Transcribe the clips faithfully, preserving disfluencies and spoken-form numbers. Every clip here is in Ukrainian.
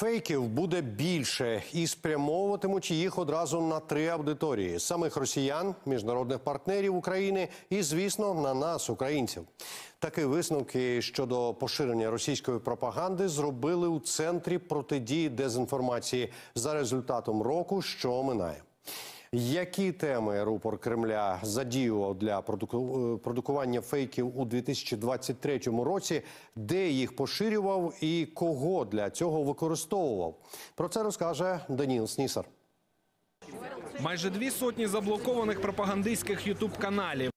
Фейків буде більше і спрямовуватимуть їх одразу на три аудиторії – самих росіян, міжнародних партнерів України і, звісно, на нас, українців. Такі висновки щодо поширення російської пропаганди зробили у Центрі протидії дезінформації за результатом року, що оминає. Які теми рупор Кремля задіював для продуку... продукування фейків у дві тисячі двадцять третьому році, де їх поширював і кого для цього використовував? Про це розкаже Даніл Снісар. Майже дві сотні заблокованих пропагандистських ютуб-каналів,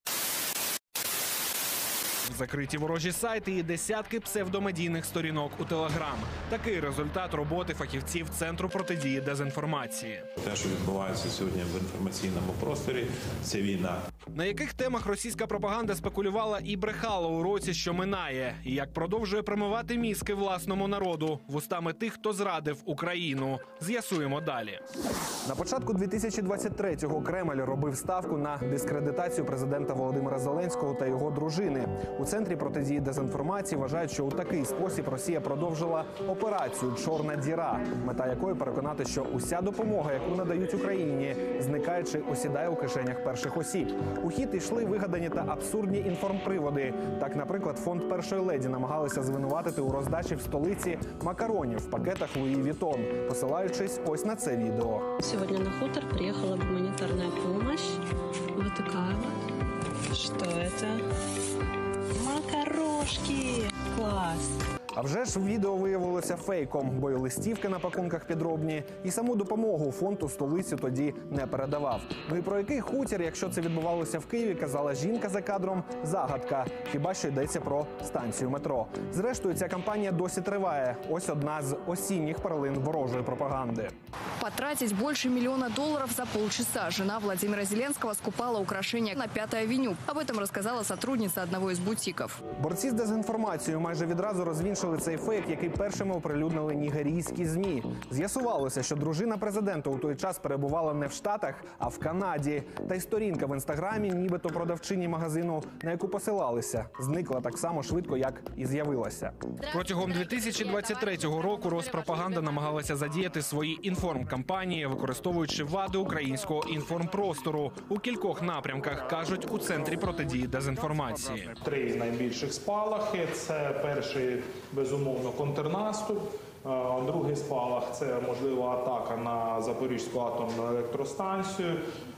закриті ворожі сайти і десятки псевдомедійних сторінок у Телеграм. Такий результат роботи фахівців Центру протидії дезінформації. Те, що відбувається сьогодні в інформаційному просторі, це війна. На яких темах російська пропаганда спекулювала і брехала у році, що минає, і як продовжує промивати мізки власному народу вустами тих, хто зрадив Україну. З'ясуємо далі. На початку дві тисячі двадцять третього Кремль робив ставку на дискредитацію президента Володимира Зеленського та його дружини. У Центрі протидії дезінформації вважають, що у такий спосіб Росія продовжила операцію «Чорна діра», мета якої переконати, що уся допомога, яку надають Україні, зникає чи осідає у кишенях перших осіб. У хід йшли вигадані та абсурдні інформприводи. Так, наприклад, фонд першої леді намагалися звинуватити у роздачі в столиці макаронів в пакетах Луї Вітон, посилаючись ось на це відео. Сьогодні на хутор приїхала гуманітарна допомога. Ось така от. Що це? Макарошки! Клас! А вже ж відео виявилося фейком, бо й листівки на пакунках підробні, і саму допомогу фонд у столицю тоді не передавав. Ну і про який хутір, якщо це відбувалося в Києві, казала жінка за кадром – загадка. Хіба що йдеться про станцію метро. Зрештою, ця кампанія досі триває. Ось одна з осінніх перлин ворожої пропаганди. Потратить больше миллиона долларов за полчаса. Жена Владимира Зеленского скупала украшения на Пятой авеню. Об этом рассказала сотрудница одного из бутиков. Борці з дезінформацією майже відразу розвінчили цей фейк, який першими оприлюднили нігерійські ЗМІ. З'ясувалося, що дружина президента у той час перебувала не в Штатах, а в Канаді. Та й сторінка в інстаграмі, нібито продавчині магазину, на яку посилалися, зникла так само швидко, як і з'явилася. Протягом дві тисячі двадцять третього року Роспропаганда намагалася задіяти свої інформкампанії, використовуючи вади українського інформпростору. У кількох напрямках, кажуть у Центрі протидії дезінформації. Три найбільших спалахи – це перший, безумовно, контрнаступ. Другий спалах – це можлива атака на Запорізьку атомну електростанцію.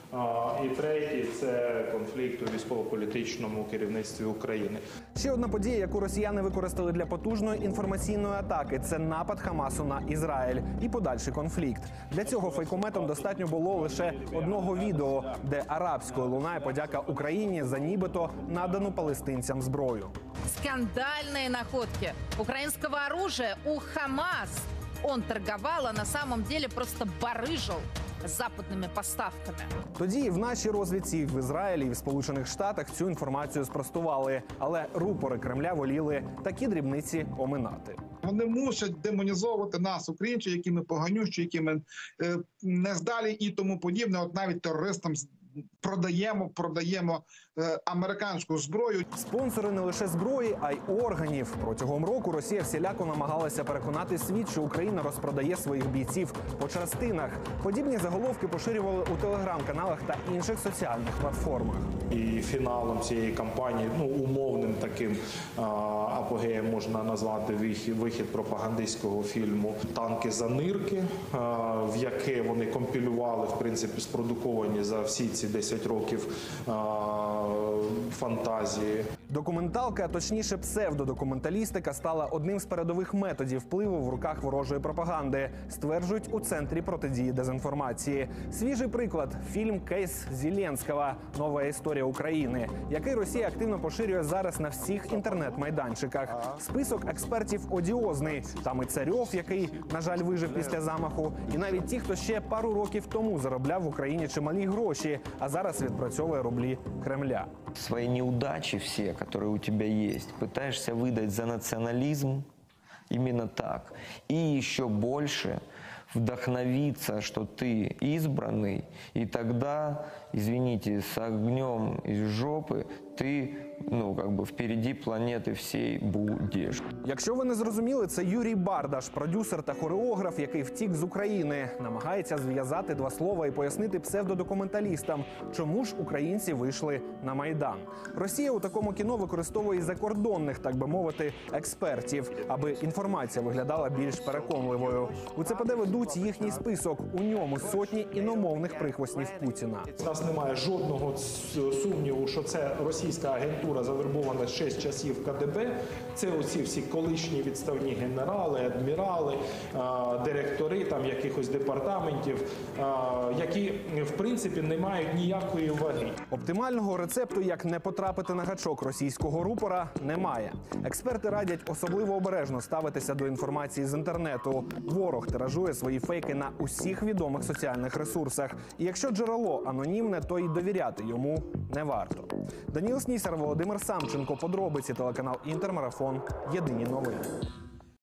І третій – це конфлікт у військово-політичному керівництві України. Ще одна подія, яку росіяни використали для потужної інформаційної атаки – це напад Хамасу на Ізраїль і подальший конфлікт. Для цього фейкометом достатньо було лише одного відео, де арабською лунає подяка Україні за нібито надану палестинцям зброю. Скандальные находки украинского оружия у Хамас. Он торговал, а на самом деле просто барыжил западними поставками. Тоді і в нашій розвідці, в Ізраїлі і в Сполучених Штатах цю інформацію спростували. Але рупори Кремля воліли такі дрібниці оминати. Вони мусять демонізовувати нас, українців, які ми поганющі, які ми е, нездалі і тому подібне. От навіть терористам продаємо, продаємо е, американську зброю. Спонсори не лише зброї, а й органів. Протягом року Росія всіляко намагалася переконати світ, що Україна розпродає своїх бійців по частинах. Подібні заголовки поширювали у телеграм-каналах та інших соціальних платформах. І фіналом цієї кампанії, ну, умовним таким а, апогеєм можна назвати вихід, вихід пропагандистського фільму «Танки за нирки», а, в яке вони компілювали, в принципі, спродуковані за всі ці десять років а, фантазії. Документалка, а точніше псевдодокументалістика, стала одним з передових методів впливу в руках ворожої пропаганди, стверджують у Центрі протидії дезінформації. Свіжий приклад – фільм «Кейс Зеленського. Нова історія України», який Росія активно поширює зараз на всіх інтернет-майданчиках. Список експертів одіозний. Там і Царьов, який, на жаль, вижив після замаху, і навіть ті, хто ще пару років тому заробляв в Україні чималі гроші, а зараз відпрацьовує рублі Кремля. Свои неудачи все, которые у тебя есть, пытаешься выдать за национализм, именно так. И еще больше вдохновиться, что ты избранный, и тогда, извините, с огнем из жопы ты, ну, как бы впереди планети всей будеш. Якщо ви не зрозуміли, це Юрій Бардаш, продюсер та хореограф, який втік з України. Намагається зв'язати два слова і пояснити псевдодокументалістам, чому ж українці вийшли на Майдан. Росія у такому кіно використовує і закордонних, так би мовити, експертів, аби інформація виглядала більш переконливою. У це пе де ведуть їхній список. У ньому сотні іномовних прихвостнів Путіна. У нас немає жодного сумніву, що це російська агентура, завербована ще з часів ка де бе. Це оці всі колишні відставні генерали, адмірали, директори там якихось департаментів, які, в принципі, не мають ніякої ваги. Оптимального рецепту, як не потрапити на гачок російського рупора, немає. Експерти радять особливо обережно ставитися до інформації з інтернету. Ворог тиражує свої фейки на усіх відомих соціальних ресурсах. І якщо джерело анонімне, то й довіряти йому не варто. Даніл Снісар, Володимир Самченко. Подробиці, телеканал Інтермарафон. Єдині новини.